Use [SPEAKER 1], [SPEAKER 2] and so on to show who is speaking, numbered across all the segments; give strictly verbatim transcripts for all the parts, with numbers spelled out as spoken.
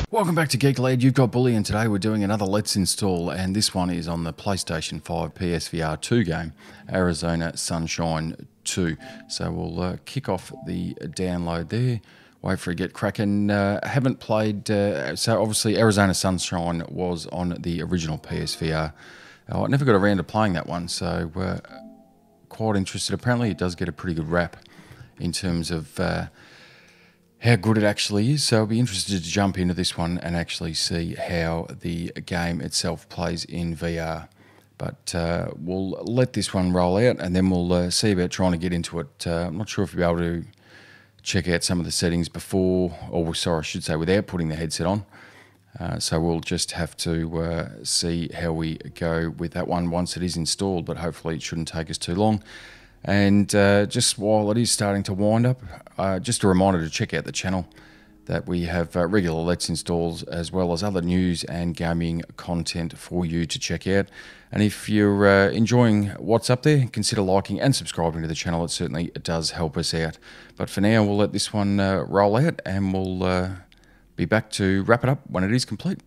[SPEAKER 1] Welcome back to Geek Aloud. You've got Bully, and today we're doing another Let's Install, and this one is on the PlayStation five P S V R two game, Arizona Sunshine two. So we'll uh, kick off the download there, wait for it to get cracking. Uh, haven't played, uh, so obviously Arizona Sunshine was on the original P S V R. Oh, I never got around to playing that one, so uh, quite interested. Apparently it does get a pretty good rap in terms of uh, how good it actually is. So I'll be interested to jump into this one and actually see how the game itself plays in V R. But uh, we'll let this one roll out, and then we'll uh, see about trying to get into it. Uh, I'm not sure if you'll be able to check out some of the settings before, or sorry, I should say without putting the headset on. Uh, so we'll just have to uh, see how we go with that one once it is installed, but hopefully it shouldn't take us too long. And uh, just while it is starting to wind up, uh, just a reminder to check out the channel, that we have uh, regular Let's Installs as well as other news and gaming content for you to check out. And if you're uh, enjoying what's up there, consider liking and subscribing to the channel. It certainly does help us out. But for now, we'll let this one uh, roll out, and we'll uh, be back to wrap it up when it is complete.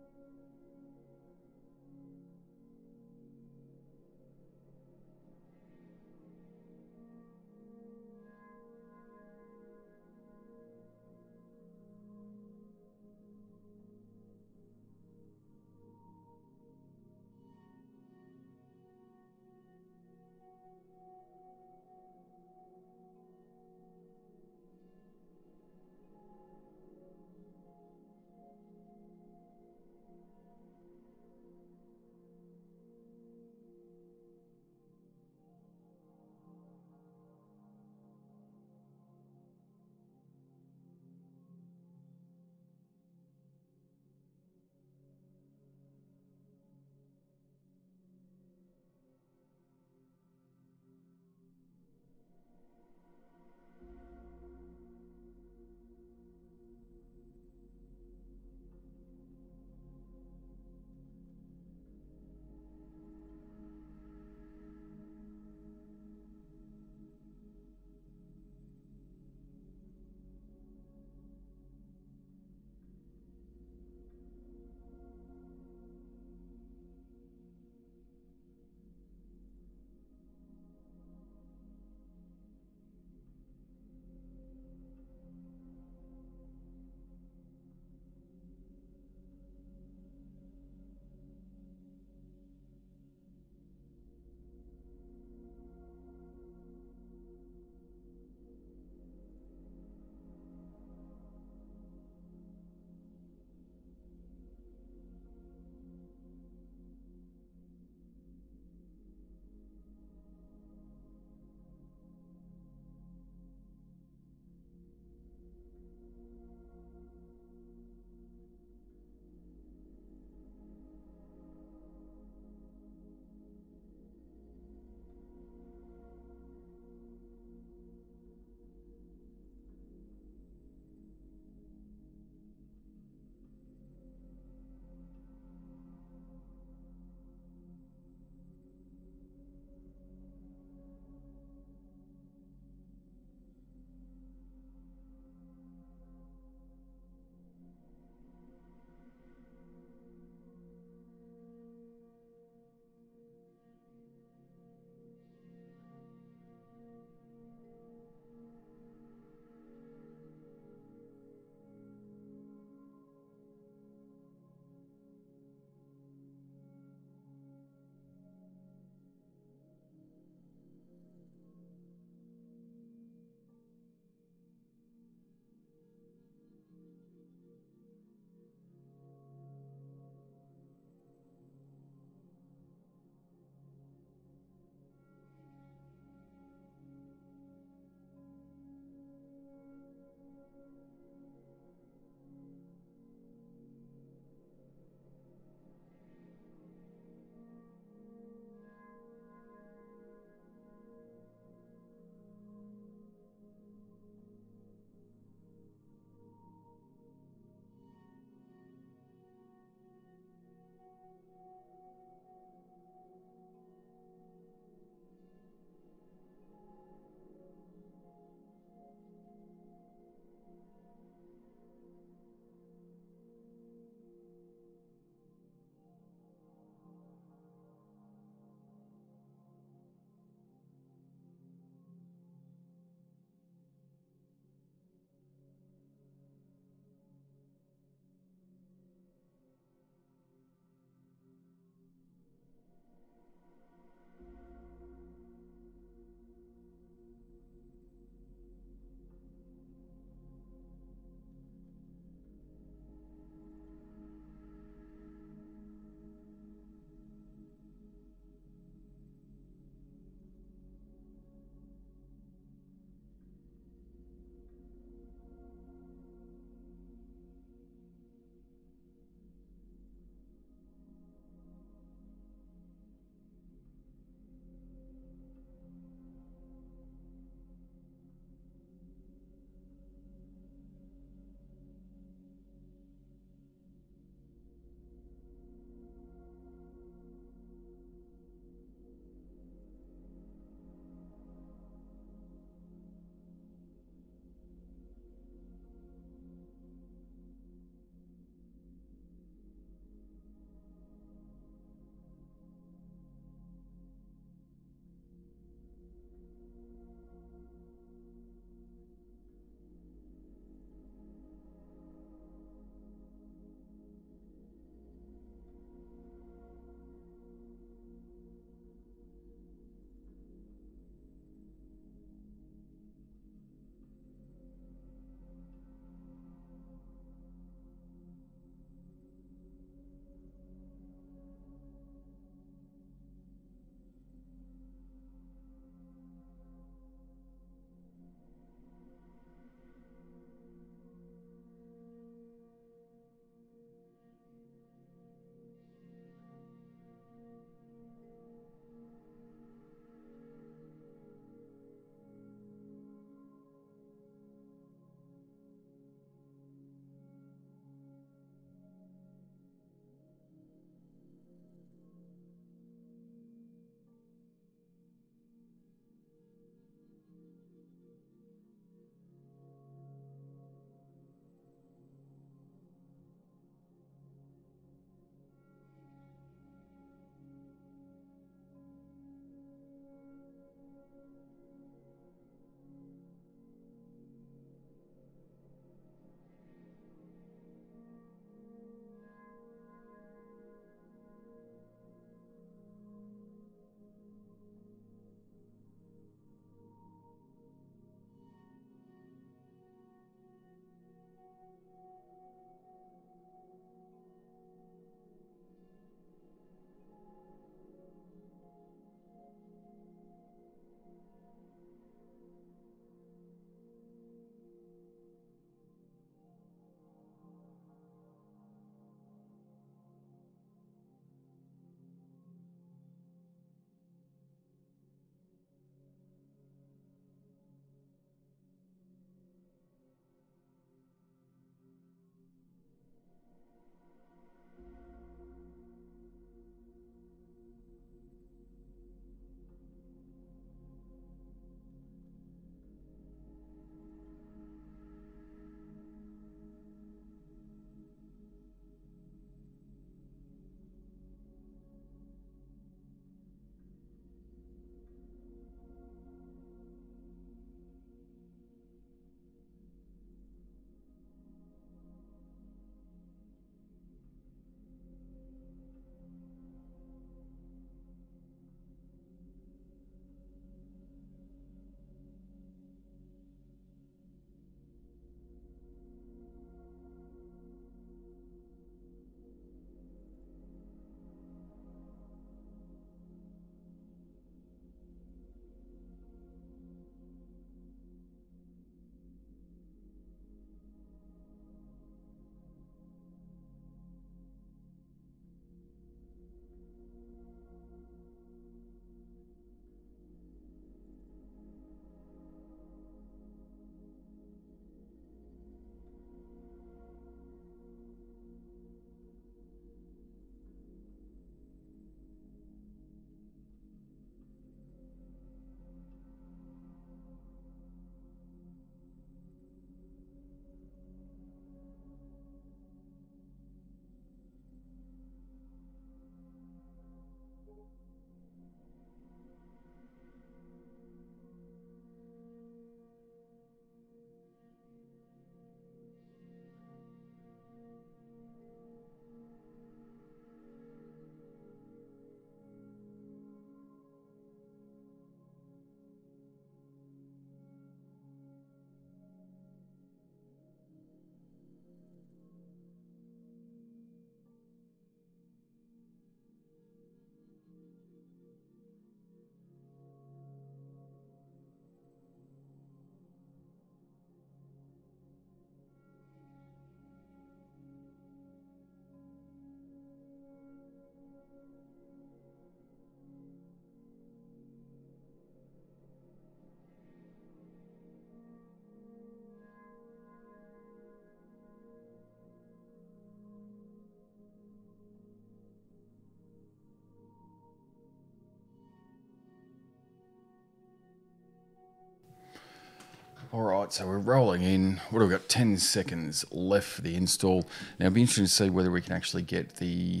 [SPEAKER 1] Alright, so we're rolling in. What have we got? ten seconds left for the install. Now it'll be interesting to see whether we can actually get the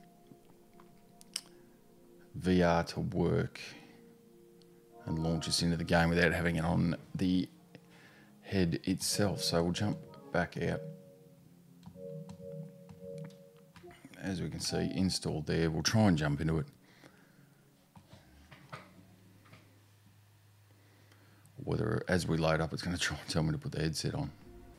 [SPEAKER 1] V R to work and launch us into the game without having it on the head itself. So we'll jump back out. As we can see, installed there. We'll try and jump into it. Whether as we load up, it's going to try and tell me to put the headset on.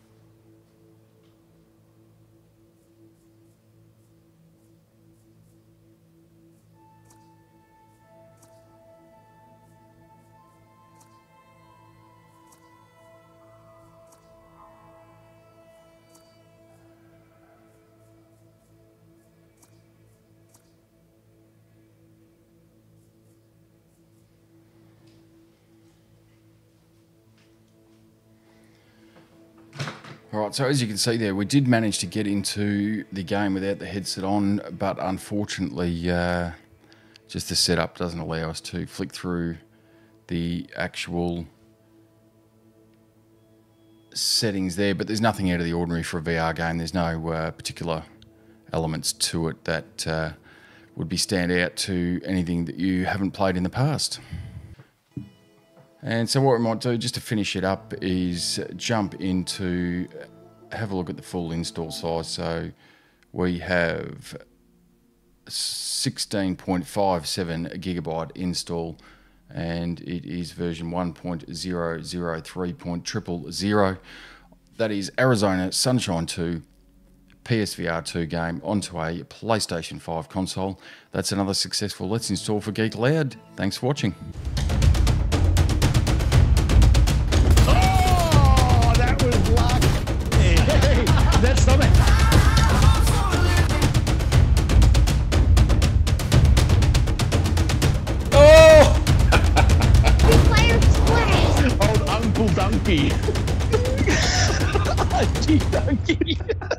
[SPEAKER 1] Alright, so as you can see there, we did manage to get into the game without the headset on, but unfortunately, uh, just the setup doesn't allow us to flick through the actual settings there, but there's nothing out of the ordinary for a V R game. There's no uh, particular elements to it that uh, would be stand out to anything that you haven't played in the past. And so what we might do, just to finish it up, is jump into, have a look at the full install size. So we have sixteen point five seven gigabyte install, and it is version one point zero zero three point zero zero zero. That is Arizona Sunshine two P S V R two game onto a PlayStation five console. That's another successful Let's Install for Geek Aloud. Thanks for watching.
[SPEAKER 2] That's something.
[SPEAKER 1] Oh!
[SPEAKER 3] Two players play.
[SPEAKER 2] Old Uncle Donkey. Gee, Donkey.